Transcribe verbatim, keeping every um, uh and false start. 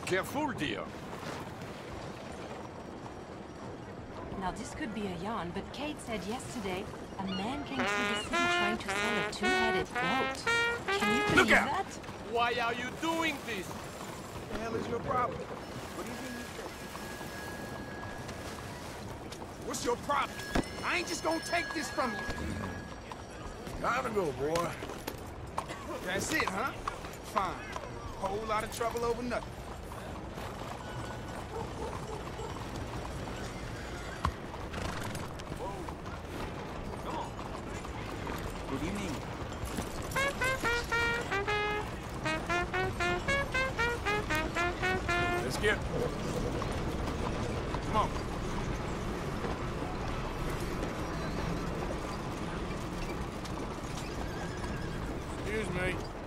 They're full, dear. Now this could be a yarn, but Kate said yesterday a man came through the city trying to sell a two-headed goat. Can you believe that? Why are you doing this? What the hell is your problem? What do you mean you think? What's your problem? I ain't just gonna take this from you. Time to go, boy. That's it, huh? Fine. Whole lot of trouble over nothing. What do you mean? Let's get... Come on. Excuse me.